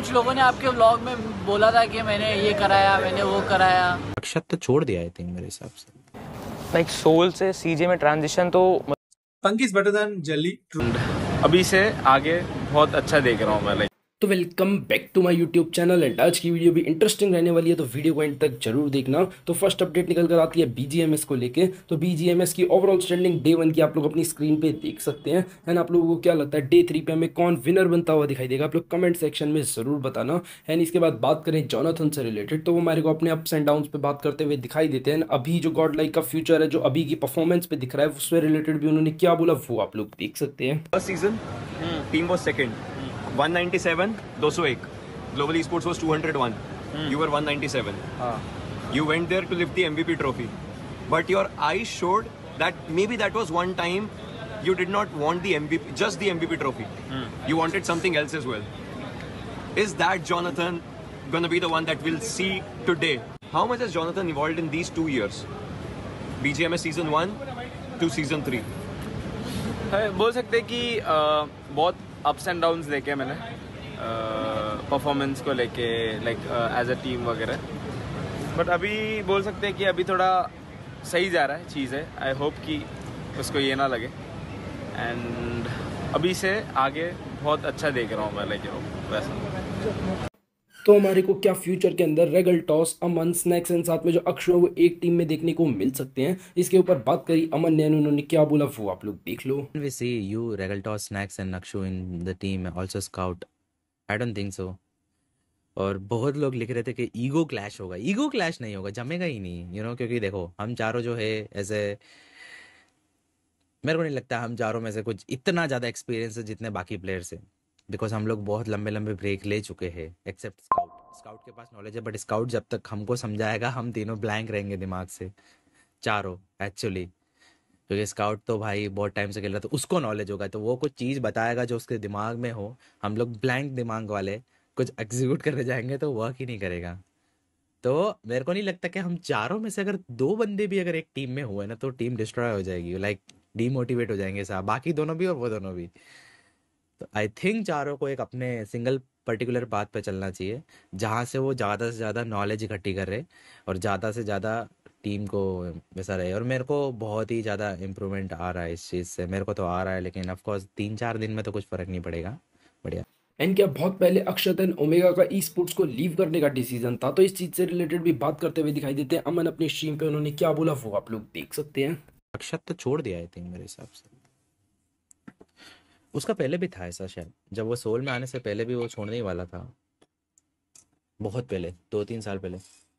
कुछ लोगों ने आपके व्लॉग में बोला था कि मैंने ये कराया, मैंने वो कराया। अक्षत तो छोड़ दिया आई थिंक मेरे हिसाब से। लाइक सोल से सीजे में ट्रांजिशन तो Punky is better than Jelly. अभी से आगे बहुत अच्छा देख रहा हूँ मैं। लाइक तो welcome back to my YouTube channel and आज की वीडियो भी इंटरेस्टिंग रहने वाली है, तो वीडियो को एंड तक जरूर देखना। तो फर्स्ट अपडेट निकल कर आती है बीजीएमएस को लेके। तो बीजीएमएस की ओवरऑल स्टैंडिंग डे 1 की आप लोग अपनी स्क्रीन पे देख सकते हैं। एंड आप लोगों को क्या लगता है डे 3 पे हमें कौन विनर बनता हुआ दिखाई देगा, आप लोग कमेंट सेक्शन में ज़रूर बताना। एंड इसके बाद बात करें जोनाथन से रिलेटेड, तो वो हमारे को अपने अप्स एंड डाउन्स पे बात करते हुए दिखाई देते हैं। अभी जो गॉड लाइक का फ्यूचर है, जो अभी की परफॉर्मेंस पे दिख रहा है, उससे रिलेटेड भी उन्होंने क्या बोला वो आप लोग देख सकते हैं। First season team was second 197 201 global esports was 201 you were 197 you went there to lift the MVP trophy but your eyes showed that maybe that was one time you did not want the MVP, just the MVP trophy. You wanted something else as well. Is that Jonathan gonna be the one that we'll see today? How much has Jonathan evolved in these 2 years, BGMS season 1 to season 3? बोल सकते हैं कि बहुत ups and downs देखे मैंने performance को लेके, like as a team वगैरह। बट अभी बोल सकते हैं कि अभी थोड़ा सही जा रहा है चीज़ें। आई होप कि उसको ये ना लगे। एंड अभी से आगे बहुत अच्छा देख रहा हूँ मैं, लाइक वैसा। तो हमारे को क्या फ्यूचर के अंदर Regaltos, Aman, Snax and साथ में जो अक्षर वो एक टीम में देखने को मिल सकते हैं। इसके ऊपर बात करी अमन ने, उन्होंने क्या बोला वो आप लोग देख लो। We see you, Regaltos, Snacks and Nakshu in the team, also Scout. I don't think so. और बहुत लोग लिख रहे थे कि ईगो क्लैश होगा। ईगो क्लैश नहीं होगा, जमेगा ही नहीं, क्योंकि देखो हम चारों जो है ऐसे, मेरे को नहीं लगता हम चारों में से कुछ इतना ज़्यादा एक्सपीरियंस है जितने बाकी प्लेयर्स हैं। बिकॉज हम लोग बहुत लंबे लंबे ब्रेक ले चुके हैं, एक्सेप्ट स्काउट। स्काउट के पास नॉलेज है, बट स्काउट जब तक हमको समझाएगा हम तीनों ब्लैंक रहेंगे दिमाग से, चारों एक्चुअली। क्योंकि स्काउट तो भाई बहुत टाइम से खेल रहा था, तो उसको नॉलेज होगा, तो वो कुछ चीज़ बताएगा जो उसके दिमाग में हो। हम लोग ब्लैंक दिमाग वाले कुछ एग्जीक्यूट करने जाएंगे तो वर्क ही नहीं करेगा। तो मेरे को नहीं लगता कि हम चारों में से अगर 2 बंदे भी अगर एक टीम में हुए ना तो टीम डिस्ट्रॉय हो जाएगी, लाइक डीमोटिवेट हो जाएंगे साहब, बाकी दोनों भी और वो दोनों भी। तो आई थिंक चारों को एक अपने सिंगल पर्टिकुलर बात पे चलना चाहिए, जहाँ से वो ज़्यादा से ज़्यादा नॉलेज इकट्ठी कर रहे और ज़्यादा से ज़्यादा टीम को वैसा रहे। और मेरे को बहुत ही ज़्यादा इम्प्रूवमेंट आ रहा है इस चीज़ से, मेरे को तो आ रहा है, लेकिन ऑफकोर्स 3-4 दिन में तो कुछ फ़र्क नहीं पड़ेगा। बढ़िया। एंड क्या बहुत पहले अक्षत एंड ओमेगा का ई स्पोर्ट्स को लीव करने का डिसीजन था, तो इस चीज़ से रिलेटेड भी बात करते हुए दिखाई देते हैं अमन अपनी स्ट्रीम पे। उन्होंने क्या बोला वो आप लोग देख सकते हैं। अक्षत तो छोड़ दिया आई थिंक मेरे हिसाब से। उसका पहले भी था ऐसा शायद, जब वो सोल में आने से पहले भी वो छोड़ने ही वाला था, बहुत पहले, 2-3 साल पहले।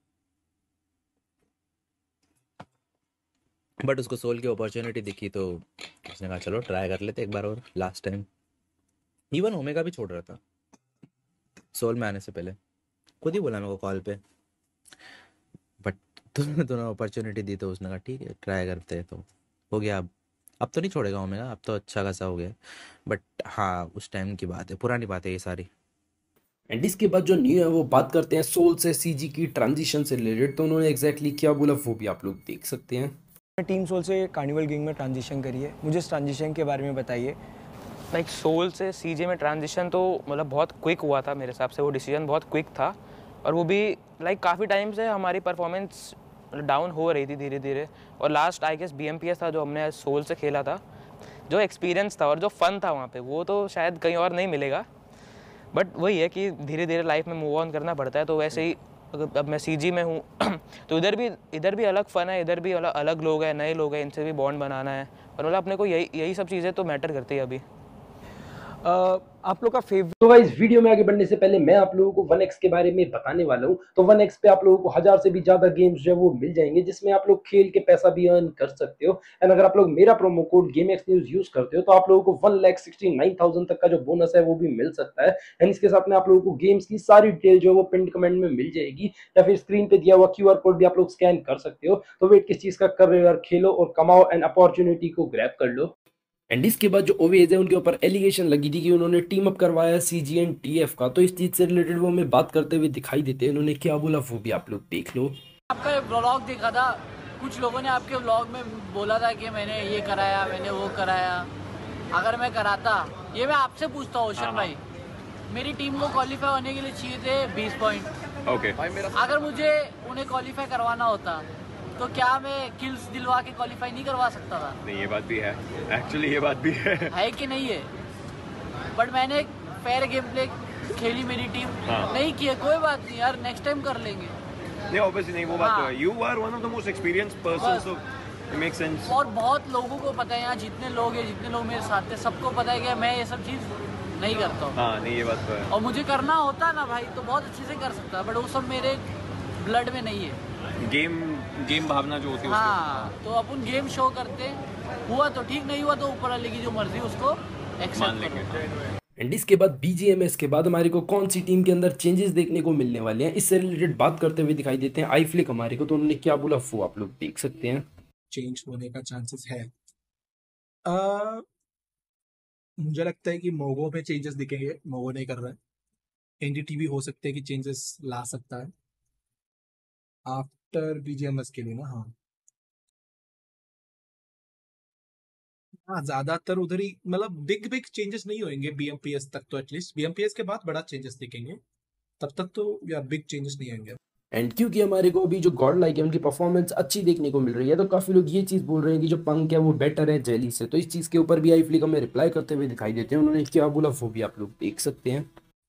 बट उसको सोल की अपॉर्चुनिटी दिखी तो उसने कहा चलो ट्राई कर लेते एक बार और, लास्ट टाइम। इवन ओमेगा भी छोड़ रहा था सोल में आने से पहले, खुद ही बोला मेरे को कॉल पे। बट दोनों अपॉर्चुनिटी दी तो उसने कहा ठीक है ट्राई करते हैं, तो हो गया। अब तो नहीं छोड़ेगा ओमेगा, अब तो अच्छा खासा हो गया। बट हाँ, उस टाइम की बात है, पुरानी बात है ये सारी। एंड इसके बाद जो न्यू है वो बात करते हैं सोल से सीजी की ट्रांजिशन से रिलेटेड, तो उन्होंने एग्जैक्टली क्या बोला वो भी आप लोग देख सकते हैं। टीम सोल से कार्निवल गेम में ट्रांजिशन करी है, मुझे इस ट्रांजिशन के बारे में बताइए। लाइक सोल से सीजे में ट्रांजिशन तो मतलब बहुत क्विक हुआ था मेरे हिसाब से, वो डिसीजन बहुत क्विक था। और वो भी लाइक काफ़ी टाइम से हमारी परफॉर्मेंस डाउन हो रही थी धीरे धीरे। और लास्ट आई गेस BMPS था जो हमने सोल से खेला था, जो एक्सपीरियंस था और जो फन था वहाँ पे, वो तो शायद कहीं और नहीं मिलेगा। बट वही है कि धीरे धीरे लाइफ में मूव ऑन करना पड़ता है। तो वैसे ही अब मैं CG में हूँ तो इधर भी अलग फ़न है, इधर भी अलग लोग हैं, नए लोग हैं, इनसे भी बॉन्ड बनाना है। और मतलब अपने को यही सब चीज़ें तो मैटर करती है अभी। आप लोग का फेवरेट। तो गाइस वीडियो में आगे बढ़ने से पहले मैं आप लोगों को 1x के बारे में बताने वाला हूं। तो 1x पे आप लोगों को 1000 से भी ज्यादा गेम्स जो है वो मिल जाएंगे, जिसमें आप लोग खेल के पैसा भी अर्न कर सकते हो। एंड अगर आप लोग मेरा promo code GameX News use करते हो तो आप लोगों को 1,69,000 तक का जो बोनस है वो भी मिल सकता है। एंड इसके साथ में आप लोगों को गेम्स की सारी डिटेल जो है वो पिन कमेंट में मिल जाएगी, या फिर स्क्रीन पे दिया हुआ QR कोड भी आप लोग स्कैन कर सकते हो। तो वेट किस चीज का कर रहे हो यार, खेलो और कमाओ एंड अपॉर्चुनिटी को ग्रैब कर लो। एंड इसके बाद जो ओवेज है उनके ऊपर एलिगेशन लगी थी कि उन्होंने टीम अप करवाया CG एंड TF का, तो इस चीज से रिलेटेड वो हमें बात करते हुए दिखाई देते हैं। उन्होंने क्या बोला वो भी आप लोग देख लो। आपका व्लॉग देखा था, कुछ लोगों ने आपके व्लॉग में बोला था कि मैंने ये कराया, मैंने वो कराया। अगर मैं कराता, ये मैं आपसे पूछता हूँ ओशन भाई, मेरी टीम को क्वालिफाई होने के लिए चाहिए थे 20 पॉइंट। ओके अगर मुझे उन्हें क्वालिफाई करवाना होता तो क्या मैं किल्स दिलवा के क्वालिफाई नहीं करवा सकता था? नहीं, ये बात भी है, एक्चुअली ये बात भी है कि नहीं है? बट मैंने फेयर गेम प्ले खेली, मेरी टीम नहीं की है, कोई बात नहीं यार, नेक्स्ट टाइम कर लेंगे। नहीं, ऑब्वियसली नहीं, वो बात तो है। You are one of the most experienced person, so it makes sense. और बहुत लोगों को पता है, यहाँ जितने लोग हैं, जितने लोग मेरे साथ थे, सबको पता है कि मैं ये सब चीज़ नहीं करता हूँ। हाँ, नहीं, ये बात तो है। और मुझे करना होता ना भाई तो बहुत अच्छे से कर सकता है, बट वो सब मेरे ब्लड में नहीं है। गेम भावना जो होती है हाँ, तो अपन गेम शो करते हैं, हुआ तो ठीक, नहीं हुआ तो ऊपर वाले की जो मर्जी उसको मान लेंगे। एंड इसके बाद BGMS के बाद हमारे को कौन सी टीम के अंदर चेंजेस देखने को मिलने वाले हैं, इससे रिलेटेड बात करते हुए दिखाई देते हैं आई फ्लिक हमारे को। तो उन्होंने क्या बोला वो आप लोग देख सकते हैं। चेंज होने का चांसेस है। मुझे लगता है कि मोगो में चेंजेस दिखेंगे, मोगो नहीं कर रहा है। NDTV हो सकते हैं कि चेंजेस ला सकता है आफ्टर BGMS के लिए ना। हाँ, ज्यादातर उधर ही, मतलब बिग चेंजेस नहीं होंगे BMPS तक, तो एटलीस्ट BMPS के बाद बड़ा चेंजेस दिखेंगे, तब तक तो या बिग चेंजेस नहीं होंगे। एंड क्योंकि हमारे को अभी जो गॉड लाइक है उनकी परफॉर्मेंस अच्छी देखने को मिल रही है, तो काफी लोग ये चीज बोल रहे हैं कि जो पंक है वो बेटर है जेली से। तो इस चीज के ऊपर भी आई फ्लिक हमें रिप्लाई करते हुए दिखाई देते हैं। उन्होंने क्या बोला वो भी आप लोग देख सकते हैं।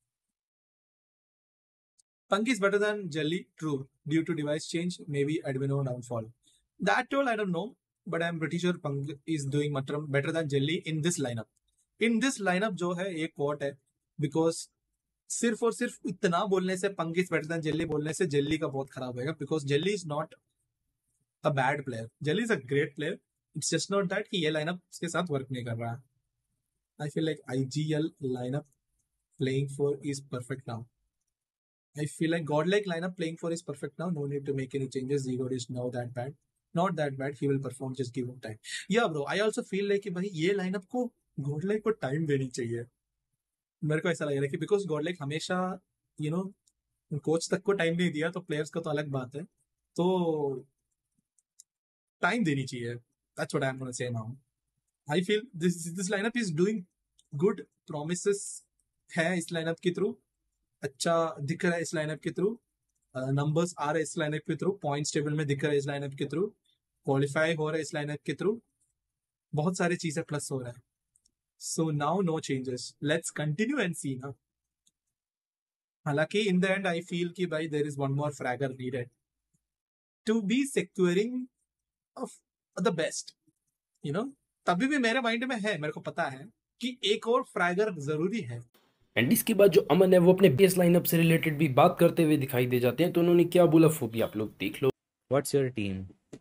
Punk is better than Jelly, true. Due to device change, maybe Admino downfall. That all I don't know, but I'm pretty sure Punk is doing much better than Jelly in this lineup. In this lineup जो है एक quote है, because सिर्फ और सिर्फ इतना बोलने से Punk is better than Jelly बोलने से Jelly का बहुत खराब होगा, because Jelly is not a bad player. Jelly is a great player. It's just not that कि ये lineup उसके साथ work नहीं कर रहा है. I feel like IGL lineup playing for is perfect now. I feel like godlike lineup playing for is perfect now. No need to make any changes. Zero is now that bad. Not that bad. He will perform. Just give him time. Yeah, bro. I also feel like कि भाई ये lineup को godlike को time देनी चाहिए. मेरे को ऐसा लग रहा है कि because godlike हमेशा कोच तक को टाइम नहीं दिया, तो प्लेयर्स का तो अलग बात है, तो टाइम देनी चाहिए. That's what I'm gonna say now. I feel this lineup is doing good. Promises है इस lineup के थ्रू, अच्छा दिख रहा है इस लाइनअप के थ्रू, नंबर्स आ रहे हैं इस लाइनअप के थ्रू, पॉइंट्स टेबल में दिख रहा है इस लाइनअप के थ्रू, क्वालिफाई हो रहा है इस लाइनअप के थ्रू, बहुत सारी चीजें प्लस हो रहा है. So now no changes, let's continue and see ना. हालांकि in the end I feel कि भाई there is one more fragger needed to be securing of the best, तभी भी मेरे माइंड में है, मेरे को पता है कि एक और फ्रैगर जरूरी है. एंड इसके बाद जो अमन है वो अपने बेस लाइनअप से रिलेटेड भी बात करते हुए दिखाई दे जाते हैं. तो उन्होंने क्या बोला वो भी आप लोग देख लो. What's your team?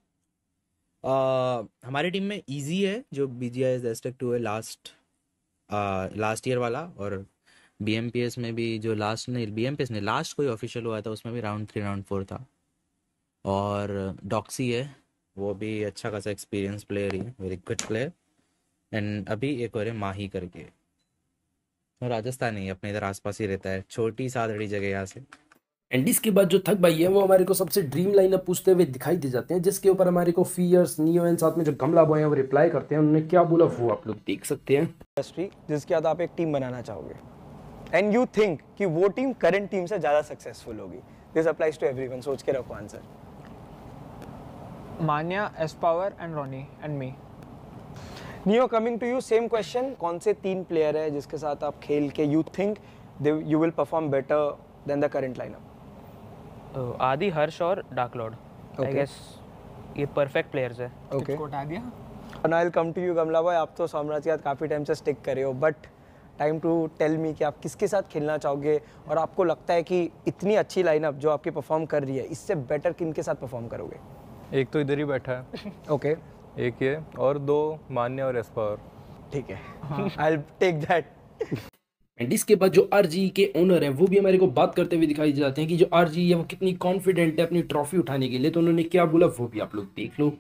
हमारी टीम में इजी है, जो BGIS Aztec 2 है लास्ट ईयर वाला, और BMPS में भी जो लास्ट कोई ऑफिशियल हुआ था उसमें भी राउंड 3 राउंड 4 था. और डॉक्सी है, वो भी अच्छा खासा एक्सपीरियंस प्लेयर ही है, वेरी गुड प्लेयर. एंड अभी एक और है माही करके, राजस्थान ही अपने इधर आसपास ही रहता है, छोटी सादड़ी जगह यहाँ से. एंड इसके बाद जो थक भाई है वो हमारे को सबसे ड्रीम लाइनअप पूछते हुए दिखाई दे जाते हैं, जिसके ऊपर हमारे को फियर्स, नियो एंड साथ में जो गमला बॉय है वो रिप्लाई करते हैं. उन्होंने क्या बोला वो आप लोग देख सकते हैं. इंडस्ट्री जिसके बाद आप एक टीम बनाना चाहोगे एंड यू थिंक कि वो टीम करंट टीम से ज़्यादा सक्सेसफुल होगी. This applies to everyone. सोच के रखो answer. Manya, Aspower and Ronnie and me. Neo, coming to you, same question. कौन से 3 प्लेयर है जिसके साथ आप खेल के you think you will perform better than the current lineup? Aadi, Harsh और डार्क लॉर्ड. आई गेस ये परफेक्ट प्लेयर्स है. ओके, कोट आ गया. And I will come to you गमला बॉय. आप तो साम्राज्य के साथ काफ़ी टाइम से स्टिक कर रहे हो, but time to tell me कि आप किसके साथ खेलना चाहोगे और आपको लगता है कि इतनी अच्छी लाइनअप जो आपकी परफॉर्म कर रही है, इससे बेटर किन के साथ परफॉर्म करोगे? एक तो इधर ही बैठा है. ओके, एक ये, और 2 मान्य और एस्पावर. ठीक है, I will take that. And इसके बाद जो RGE के ओनर है वो भी हमारे को बात करते हुए दिखाई जाते हैं कि जो RGE है वो कितनी कॉन्फिडेंट है अपनी ट्रॉफी उठाने के लिए. तो उन्होंने क्या बोला वो भी आप लोग देख लो.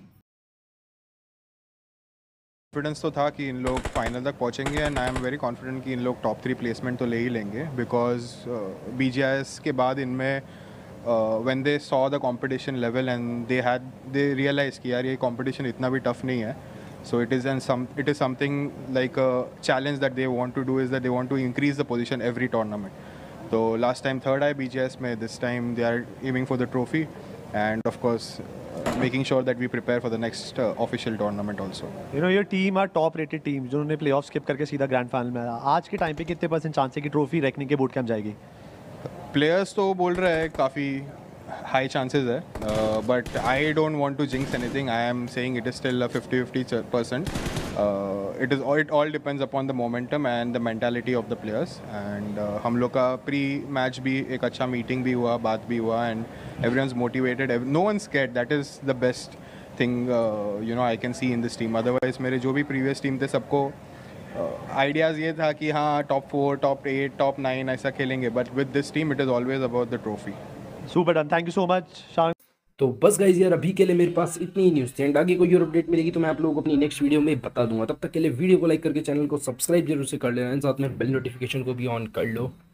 कॉन्फिडेंस तो था कि इन लोग फाइनल तक पहुंचेंगे, and I am very confident कि इन लोग टॉप 3 प्लेसमेंट तो ले ही लेंगे, बिकॉज BGIS के बाद इनमें when they saw the competition level and they realise कि यार ये कंपटीशन इतना भी टफ नहीं है, So it is something like a challenge that they want to do, is that they want to increase the position every tournament. So last time third आए BGS में, this time they are aiming for the trophy, and of course making sure that we prepare for the next official tournament also. You know, your team are top rated team जिन्होंने playoff skip करके सीधा grand final में आया. आज के time पे कितने % chance है कि ट्रॉफी रखने के बूट कैंप जाएगी? Players तो बोल रहे हैं काफ़ी high chances है, but I don't want to jinx anything. I am saying it is still a 50-50%. It all depends upon the momentum and the mentality of the players. And हम लोग का pre-match भी एक अच्छा meeting भी हुआ, बात भी हुआ, and everyone's motivated. No one's scared. That is the best thing you know I can see in this team. Otherwise मेरे जो भी previous team थे सबको आइडियाज़ ये था कि हाँ top 4, top 8, top 9 ऐसा खेलेंगे, but with this team it is always about the trophy. Super done, thank you so much Shan. तो बस गाइज यार अभी के लिए मेरे पास इतनी ही न्यूज़ थी, एंड आगे कोई और अपडेट मिलेगी तो मैं आप लोगों को अपनी नेक्स्ट वीडियो में बता दूंगा. तब तक के लिए वीडियो को लाइक करके चैनल को सब्सक्राइब जरूर से कर लेना, साथ में बेल नोटिफिकेशन को भी ऑन कर लो.